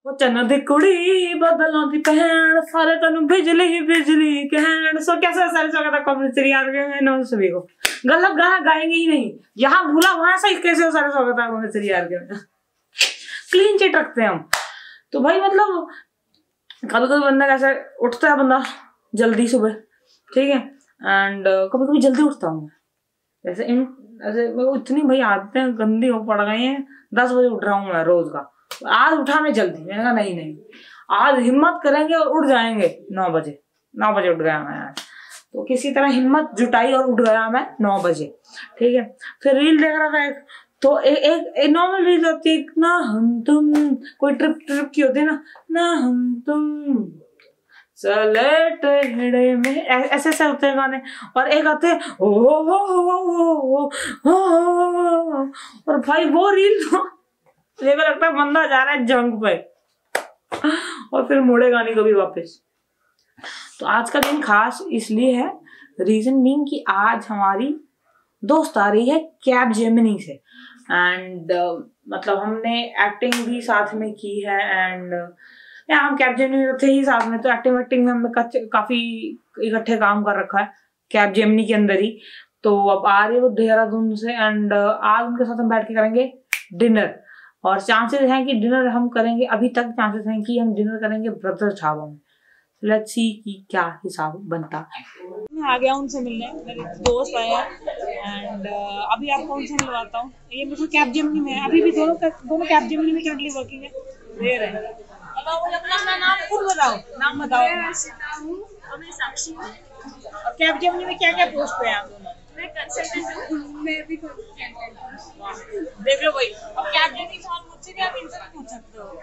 वो चन्न दी कुड़ी बदलों दी पहन सारे तनु बिजली बिजली कहन। सो कैसे सारे स्वागत है कम्युनिटी यार के नो सभी को। गलत गाना गाएंगे ही नहीं, यहाँ भूला वहां से कैसे सारे स्वागत है कम्युनिटी यार के। क्लीन चिट रखते हैं हम तो भाई, मतलब कभी कभी बंदा कैसे उठता है बंदा जल्दी सुबह, ठीक है, एंड कभी कभी जल्दी उठता हूँ जैसे ऐसे इतनी भाई आदतें गंदी हो पड़ गई हैं। 10 बजे उठ रहा हूँ मैं रोज का। आज उठा मैं जल्दी, मैंने कहा नहीं आज हिम्मत करेंगे और उठ जाएंगे 9 बजे। 9 बजे उठ गया मैं आज, तो किसी तरह हिम्मत जुटाई और उठ गया मैं 9 बजे, ठीक है। फिर रील देख रहा था एक, तो एक नॉर्मल रील होती है ना, हम तुम कोई ट्रिप की होती है ना हम तुम चले टेढ़े में, ऐसे ऐसे होते हैं गाने। और एक आते हैं ओ और भाई वो रील मुझे लगता है बंदा जा रहा है जंग पे और फिर मुड़ेगा नहीं कभी वापस। तो आज का दिन खास इसलिए है, रीजन बीइंग कि आज हमारी दोस्त आ रही है कैब जेमिनी से, एंड मतलब हमने एक्टिंग भी साथ में की है, एंड हम कैब जेमिनी थे ही साथ में, तो एक्टिंग में हमने काफी इकट्ठे काम कर रखा है कैब जेमिनी के अंदर ही। तो अब आ रही है वो देहरादून से, एंड आज उनके साथ हम बैठ के करेंगे डिनर, और चांसेस हैं कि डिनर हम करेंगे, अभी तक चांसेस हैं कि हम डिनर करेंगे ब्रदर ढाबा में। लेट्स सी कि क्या हिसाब बनता है। मैं आ गया उनसे मिलने, मेरे दोस्त आए हैं, एंड अभी आपको उनसे मिलवाता हूँ। ये मुझे कैब जेमिनी में है, अभी भी दोनों कैब जेमिनी में करंटली वर्किंग है। दे रहे हैं, अपना नाम खुद बताओ, नाम बताओ। मैं साक्षी हूँ, और कैब जेमिनी में क्या क्या पोस्ट पे हैं आप दोनों? मैं कंसल्टेंट हूँ। मैं भी कंसल्टेंट हूँ। देख लो भाई, अब कैब जेमिनी सवाल मुझसे नहीं, आप इनसे भी पूछ सकते हो।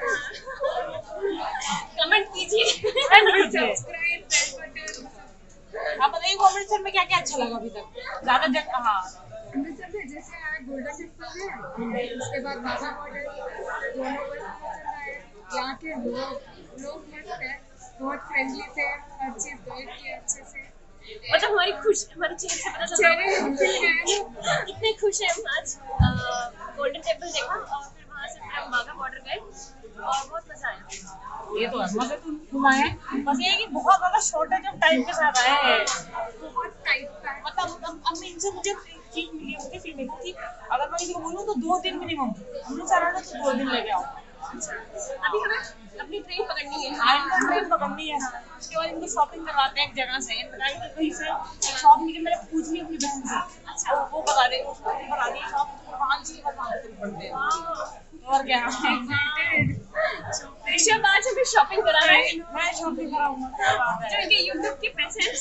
कमेंट कीजिए, सब्सक्राइब, बेल बटन। आप बताइए अमृतसर में क्या क्या अच्छा लगा अभी तक? ज्यादा जगह, हाँ अमृतसर में जैसे यहाँ गोल्डन टेम्पल है, उसके बाद बाघा बॉर्डर, दोनों यहाँ के लोग मस्त है, बहुत फ्रेंडली थे, हर चीज गाइड किया अच्छे से। मतलब हमारे चेहरे से पता चलता है कितने खुश हैं हम। आज गोल्डन टेम्पल देखा और फिर वहाँ से हम बाघा बॉर्डर गए और बहुत मजा आया। ये तो है, मजा तो घुमाए, बस ये है कि बहुत ज्यादा शॉर्टेज ऑफ टाइम के साथ आए हैं, बहुत टाइट था। मतलब अब इनसे मुझे चीज मिली, मुझे फील मिली थी, अगर मैं किसी को बोलूँ तो 2 दिन मिनिमम अमृतसर आना तो 2 दिन लेके आओ। अभी हमें अपनी ट्रेन पकड़नी है, ट्रेन पकड़नी है, उसके बाद इनको शॉपिंग करवाते हैं एक जगह से, कहीं से शॉप निकल, मैंने पूछ ली अपनी बहन से, अच्छा वो बता देंगे, उसको बता दी शॉप 5 चीज पड़ते हैं। और क्या ऋषभ आज हमें शॉपिंग करा रहा है, मैं शॉपिंग कराऊंगा, क्या बात है, जो इनके यूट्यूब के पैसे हैं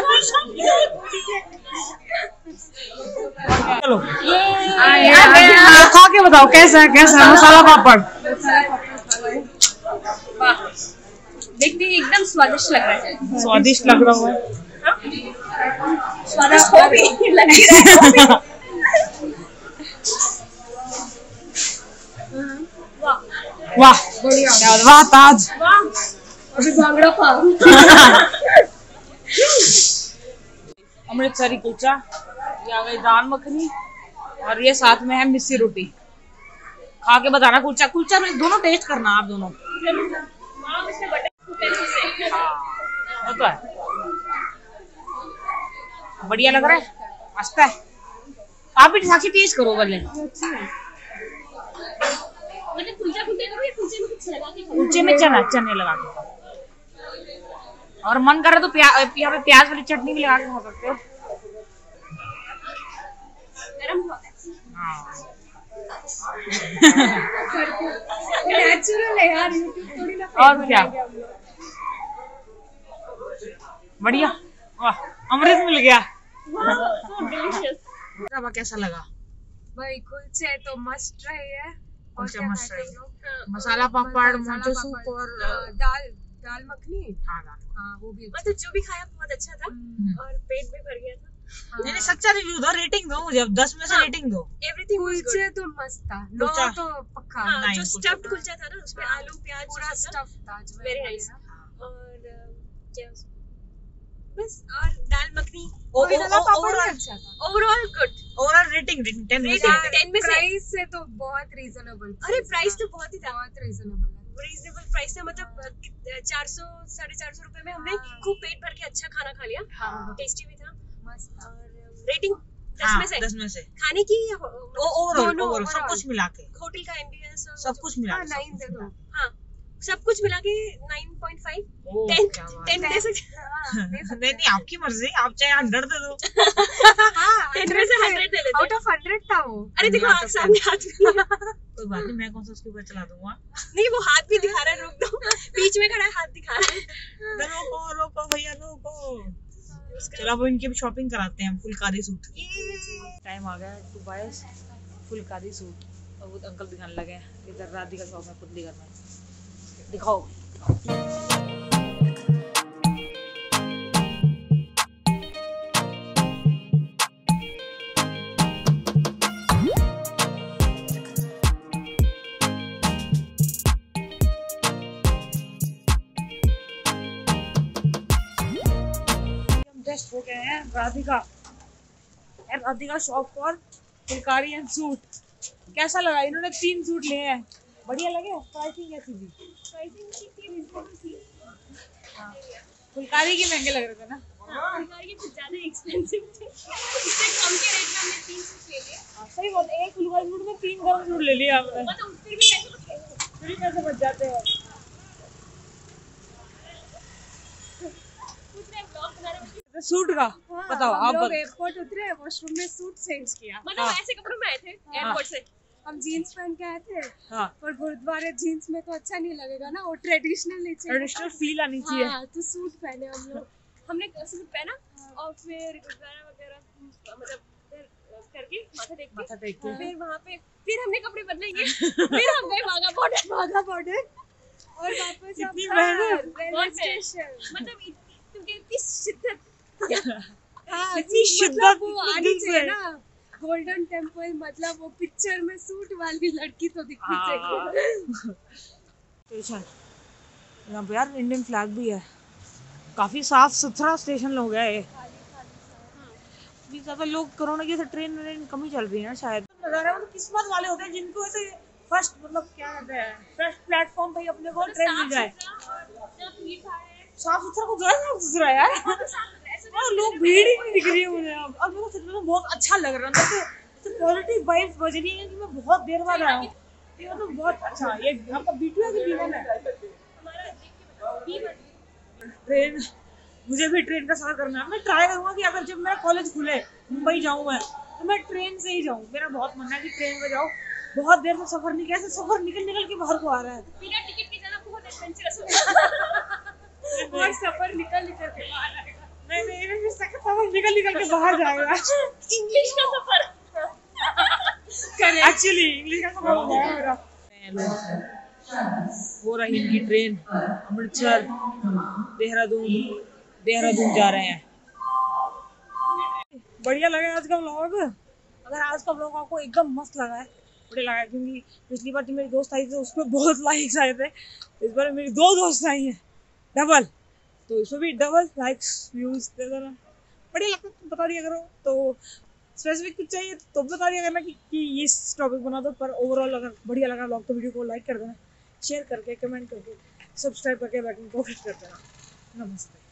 चलो खा के बताओ कैसा है मसाला पापड़। देखने एकदम स्वादिष्ट लग रहा है। स्वादिष्ट लग रहा है, स्वादिष्ट हो भी लग रहा है। वाह वाह ताज, अभी भांगड़ा पाव, अमृतसरी कुलचा, ये आ गई दाल मखनी, और ये साथ में है मिस्सी रोटी। खा के बताना कुलचा में दोनों टेस्ट करना आप दोनों। वो तो है, बढ़िया लग रहा है, मस्त है। आप भी साक्षी टेस्ट करो पहले। कुलचे में चने लगा के, और मन करे तो यहाँ पे प्याज वाली चटनी भी लगा के खा सकते हो। नेचुरल है यार, थोड़ी ना। और क्या बढ़िया, वाह अमृत मिल गया। कैसा लगा भाई? कुलचे तो मस्त रही है, मस्त रही, मसाला पापड़, मोचो सूप और दाल मखनी। हाँ वो भी मतलब जो भी खाया बहुत अच्छा था, और पेट भी भर गया था। नहीं सच्चा रिव्यू दो, रेटिंग दो मुझे, अब 10 में से रेटिंग दो। एवरीथिंग कुलचे तो मस्त था, 9 तो पक्का। जो स्टफ्ड कुलचा था ना, उसमें आलू प्याज पूरा स्टफ था, वेरी नाइस। और क्या बस, और दाल मखनी ओवरऑल गुड। ओवरऑल रेटिंग 10 में से। प्राइस से तो बहुत रीजनेबल। अरे प्राइस तो बहुत ही था, बहुत रीजनेबल प्राइस था, मतलब 400-450 रुपए में हमने खूब पेट भर के अच्छा खाना खा लिया। टेस्टी भी था मस्त। और रेटिंग 10 में से खाने की ओवरऑल सब कुछ मिला के, होटल का एम्बियंस सब कुछ मिला के 9 दे दो। हाँ सब कुछ मिला के 9.5 10 दे सकते। नहीं आपकी मर्जी, आप चाहे 100 दे दो। 10 में से 100 दे लेते। आउट ऑफ 100 था वो। अरे देखो आँख सामने हाथ भी कोई बात नहीं, मैं कौन सा उसके ऊपर चला दूंगा। नहीं वो हाथ भी दिखा रहा है, रुक दो, बीच में खड़ा है हाथ दिखा रहा है। रोको रोको भैया रोको। चलो अब इनकी शॉपिंग कराते हैं, फुलकारी सूट। टाइम आ गया टू बाय फुलकारी सूट। और वो अंकल दिखाने लगे इधर राधिका शॉप में पुतली घर में। दिखाओ। जस्ट हो गए हैं राधिका शॉप पर फुलकारी एंड सूट। कैसा लगा? इन्होंने 3 सूट लिए हैं, बढ़िया लगे? प्राइसिंग कैसी थी? हाँ। फुलकारी के महंगे लग रहे थे ना? फुलकारी के कुछ ज्यादा एक्सपेंसिव थे, इससे कम के रेट में हमने 3 सूट ले लिए। सही बात, एक फुलकारी सूट में 3 गर्म सूट ले लिया हमने। मतलब फिर भी पैसे बच जाते हैं। सूट का बताओ आप। लोग एयरपोर्ट उतरे, वॉशरूम में सूट चेंज किया, मतलब ऐसे कपड़ों में आए थे एयरपोर्ट से। हम जीन्स पहन के आए थे। पर गुरुद्वारे जीन्स में तो अच्छा नहीं लगेगा ना, वो ट्रेडिशनल फील आनी चाहिए। हाँ, तो सूट पहने हम लोग। हमने सूट पहना और फिर गुरुद्वारा वगैरह मतलब करके माथा टेक के फिर वहाँ पे फिर हमने कपड़े बदलेंगे। फिर हम गए वाघा बॉर्डर और वापस रेलवे स्टेशन। मतलब क्योंकि इतनी शिद्दत इतनी शिद्दत वो आनी चाहिए ना। गोल्डन टेम्पल मतलब वो पिक्चर में सूट वाली लड़की तो दिखनी चाहिए। स्टेशन यहाँ पे यार इंडियन फ्लैग भी है, काफी साफ सुथरा स्टेशन हो गया है। ज्यादा लोग कोरोना की ट्रेन कम ही चल रही है ना शायद। नजारा तो किस्मत वाले होते हैं जिनको ऐसे फर्स्ट मतलब क्या कहते हैं फर्स्ट प्लेटफॉर्म पे अपने को ट्रेन मिल जाए। साफ सुथरा को साफ सुथरा यार। और लोग भीड़ ही नहीं दिख रही है मुझे अब। और मेरे को सच में बहुत अच्छा लग रहा है, तो पॉजिटिव वाइब्स बज रही है कि मैं बहुत देर बाद आया हूँ। ये तो बहुत अच्छा। ये आपका B2 है कि B1 है? ट्रेन, मुझे भी ट्रेन का सफर करना है। मैं ट्राई करूंगा कि अगर जब मेरा कॉलेज खुले मुंबई जाऊँ मैं, तो मैं ट्रेन से ही जाऊँ। मेरा बहुत मन है कि ट्रेन में जाऊँ। बहुत देर से सफर नहीं किया, सफर निकल के बाहर को आ रहा है। बिना टिकट के जाना बहुत एडवेंचरस होगा। और सफर निकल के बाहर आएगा। नहीं सफर निकल के बाहर जाएगा। इंग्लिश का सफर एक्चुअली इंग्लिश का सफर हो गया मेरा। हो रही इनकी ट्रेन अमृतसर देहरादून जा रहे हैं। बढ़िया लगा आज का व्लॉग। अगर आज का व्लॉग आपको एकदम मस्त लगा है, बढ़िया लगा, क्योंकि पिछली बार जो मेरी दोस्त आई थी उस पर बहुत लाइक्स आए थे। इस बार मेरी 2 दोस्त आई हैं डबल, तो इसमें भी डबल लाइक्स व्यूज दे देना। बढ़िया लगता है बता दिया करो। तो स्पेसिफिक कुछ चाहिए तो बता दिया करना कि इस टॉपिक बना दो। पर ओवरऑल अगर बढ़िया लगा व्लॉग तो वीडियो को लाइक कर देना, शेयर करके, कमेंट करके, सब्सक्राइब करके बैठने को कर देना। नमस्ते।